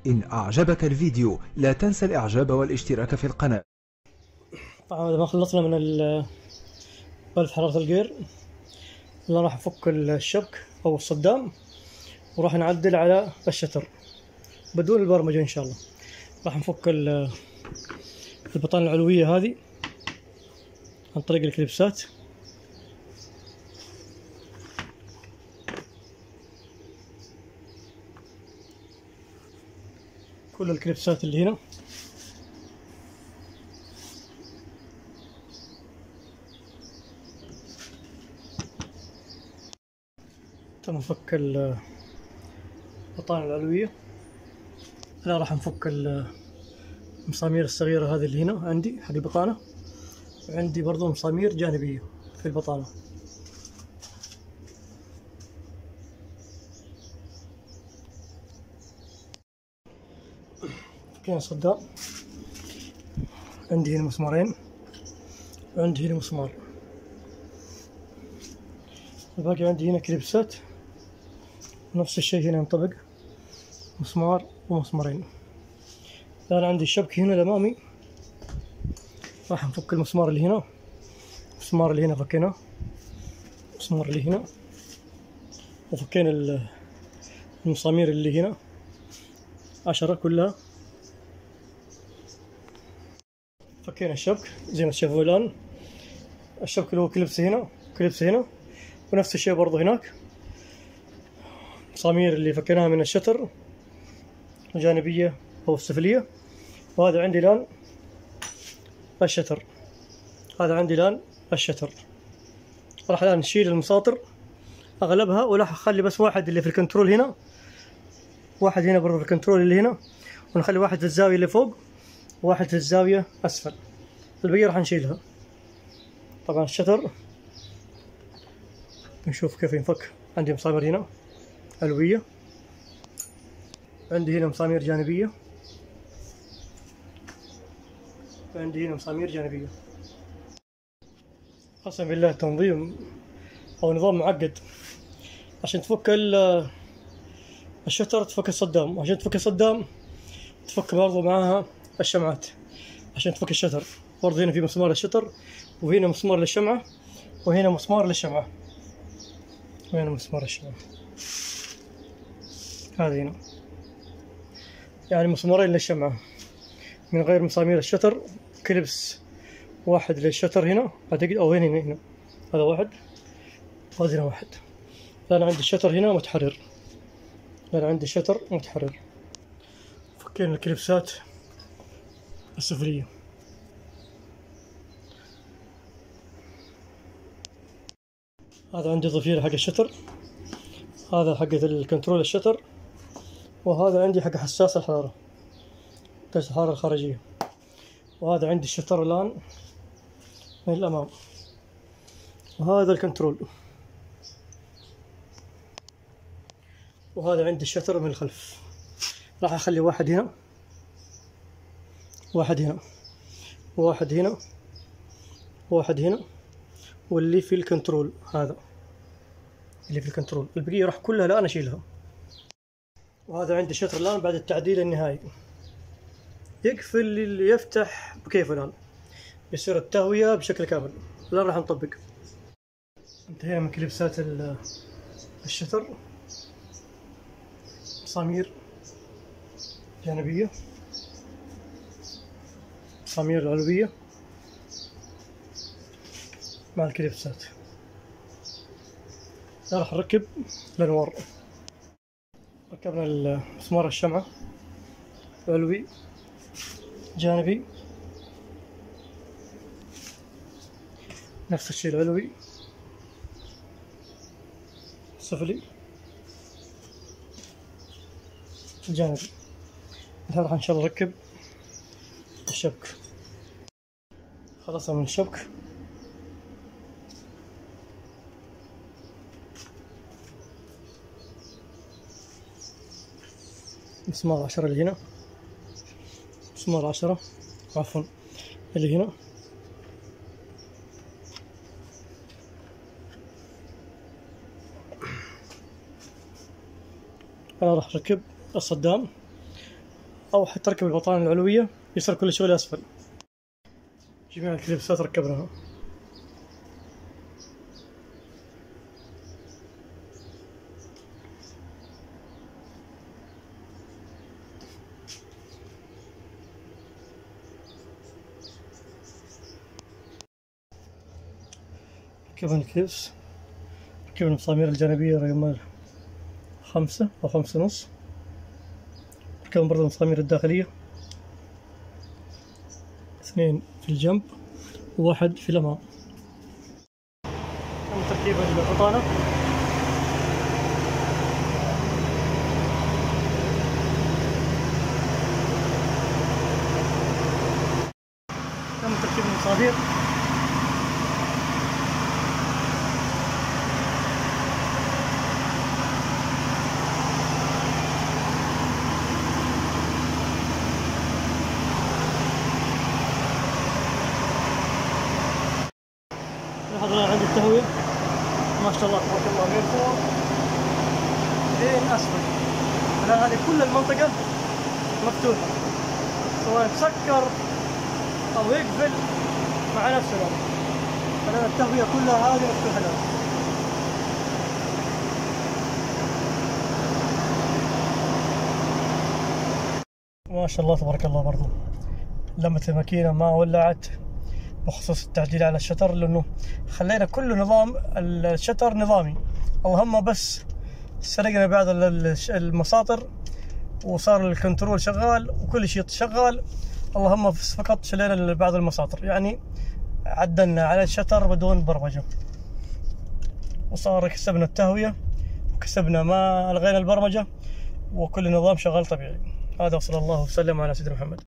إن أعجبك الفيديو لا تنسى الإعجاب والاشتراك في القناة. طبعا بعد ما خلصنا من بلد حرارة الجير، اللي راح نفك الشبك أو الصدام، وراح نعدل على الشتر بدون البرمجة إن شاء الله. راح نفك البطانة العلوية هذه عن طريق الكليبسات. كل الكليبسات اللي هنا تم فك البطانة العلوية. الآن راح نفك المسامير الصغيرة هذه اللي هنا عندي حق البطانة، وعندي برضو مسامير جانبية في البطانة. فكينا الصدام، عندي هنا مسمارين وعندي هنا مسمار، الباقي عندي هنا كليبسات، نفس الشيء هنا ينطبق مسمار ومسمارين. الآن عندي الشبك هنا الأمامي، راح نفك المسمار اللي هنا، المسمار اللي هنا فكيناه، المسمار اللي هنا، وفكينا المسامير اللي هنا 10 كلها. فكينا الشبك زي ما تشوفوا الآن، الشبك اللي هو كليبس هنا كليبس هنا، ونفس الشيء برضه هناك. المسامير اللي فكيناها من الشتر الجانبية أو السفلية، وهذا عندي الآن الشتر، هذا عندي الآن الشتر. راح الآن نشيل المساطر أغلبها، وراح أخلي بس واحد اللي في الكنترول هنا، واحد هنا برضه في الكنترول اللي هنا، ونخلي واحد في الزاوية اللي فوق وواحد في الزاوية أسفل. البقية راح نشيلها. طبعا الشتر نشوف كيف ينفك. عندي مسامير هنا علوية، عندي هنا مسامير جانبية، وعندي هنا مسامير جانبية. قسم بالله تنظيم أو نظام معقد. عشان تفك الشتر تفك الصدام، وعشان تفك الصدام تفك برضو معاها الشمعات. عشان تفك الشتر برضو هنا في مسمار للشتر، وهنا مسمار للشمعة، وهنا مسمار للشمعة، وهنا مسمار للشمعة. هذا هنا يعني مسمارين للشمعة من غير مسامير الشتر. كليبس واحد للشتر هنا أعتقد، أو هنا هذا واحد، وهذا هنا واحد. الآن عندي الشتر هنا متحرر، الآن عندي الشتر متحرر. فكينا الكليبسات السفلية. هذا عندي ضفيرة حق الشتر، هذا حق الكنترول الشتر، وهذا عندي حق حساس الحرارة، درجة الحرارة الخارجية. وهذا عندي الشتر الآن من الأمام، وهذا الكنترول، وهذا عندي الشتر من الخلف. راح أخلي واحد هنا، واحد هنا، واحد هنا، واحد هنا، واللي في الكنترول هذا اللي في الكنترول. البقية راح كلها الآن أشيلها. وهذا عندي الشتر الآن بعد التعديل النهائي، يقفل اللي يفتح بكيفه. الآن يصير التهوية بشكل كامل. الآن راح نطبق. انتهينا من كليبسات الشتر. مسامير جانبية، مسامير العلوية مع الكليبسات. الآن راح نركب الأنوار. ركبنا مسمار الشمعة علوي جانبي، نفس الشيء العلوي السفلي الجانبي. الآن راح إن شاء الله نركب الشبك. خلصنا من الشبك. مسمار 10 اللي هنا، مسمار 10 عفوا اللي هنا، أنا راح أركب الصدام أو حتى تركب البطانة العلوية يصير كل شغل أسفل. جميع الكليبسات ركبناها. ركبنا الكليبس، ركبنا المسامير الجانبية رقم 5 أو 5.5. ركبنا برضه المسامير الداخلية 2 في الجنب و1 في الأمام. تم تركيب البطانة. تم تركيب المسامير. لاحظوا عندي التهوية ما شاء الله تبارك الله من فوق لين أسفل. الآن هذه كل المنطقة مفتوحة، سواء مسكر أو يقفل مع نفس الوقت. الآن التهوية كلها هذه مفتوحة الآن. ما شاء الله تبارك الله. برضو لمة الماكينة ما ولعت بخصوص التعديل على الشتر، لأنه خلينا كل نظام الشتر نظامي. اللهم بس سرقنا بعض المساطر وصار الكنترول شغال وكل شيء شغال، اللهم فقط شلينا بعض المساطر، يعني عدلنا على الشتر بدون برمجة، وصار كسبنا التهوية وكسبنا ما ألغينا البرمجة وكل نظام شغال طبيعي. هذا وصلى الله وسلم على سيدنا محمد.